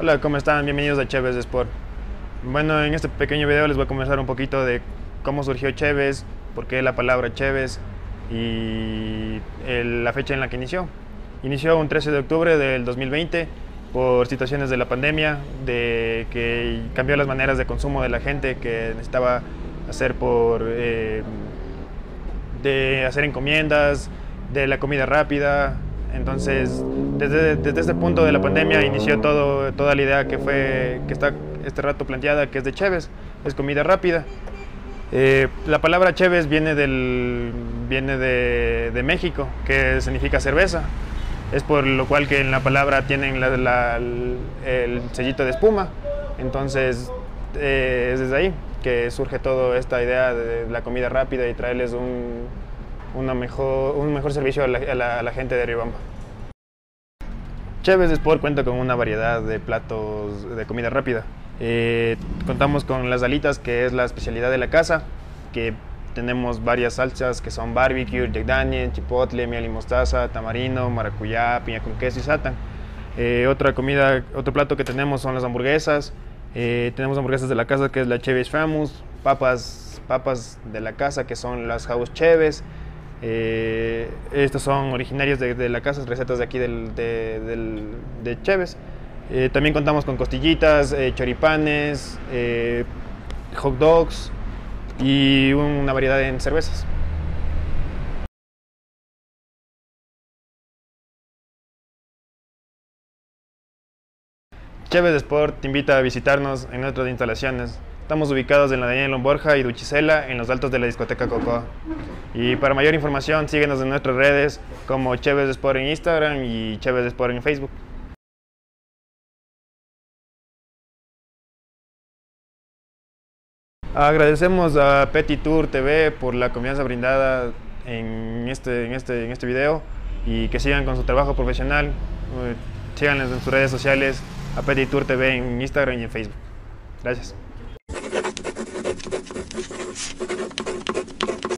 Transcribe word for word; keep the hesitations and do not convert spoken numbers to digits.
Hola, ¿cómo están? Bienvenidos a Cheves Sport. Bueno, en este pequeño video les voy a conversar un poquito de cómo surgió Cheves, por qué la palabra Cheves y el- la fecha en la que inició. Inició un trece de octubre del dos mil veinte por situaciones de la pandemia, de que cambió las maneras de consumo de la gente, que necesitaba hacer por eh, de hacer encomiendas, de la comida rápida. Entonces, desde, desde este punto de la pandemia inició todo, toda la idea que fue que está este rato planteada, que es de Cheves, es comida rápida. Eh, la palabra Cheves viene, del, viene de, de México, que significa cerveza. Es por lo cual que en la palabra tienen la, la, el, el sellito de espuma. Entonces, eh, es desde ahí que surge toda esta idea de la comida rápida y traerles un, una mejor, un mejor servicio a la, a la, a la gente de Riobamba. Cheves Sport cuenta con una variedad de platos de comida rápida. Eh, contamos con las alitas, que es la especialidad de la casa, que tenemos varias salsas que son barbecue, Jack Daniel, chipotle, miel y mostaza, tamarino, maracuyá, piña con queso y sátán. Eh, otra comida, otro plato que tenemos son las hamburguesas. Eh, tenemos hamburguesas de la casa, que es la Cheves Famous, papas, papas de la casa, que son las House Cheves. Eh, estos son originarios de, de la casa, recetas de aquí del, de, del, de Cheves. Eh, también contamos con costillitas, eh, choripanes, eh, hot dogs y una variedad en cervezas. Cheves Sport te invita a visitarnos en nuestras instalaciones. Estamos ubicados en la Daniel Borja y Duchisela, en los altos de la discoteca Cocoa. Y para mayor información, síguenos en nuestras redes como Cheves Sport en Instagram y Cheves Sport en Facebook. Agradecemos a Petit Tour T V por la confianza brindada en este, en este, en este video, y que sigan con su trabajo profesional. Eh, síganles en sus redes sociales a Petit Tour T V en Instagram y en Facebook. Gracias.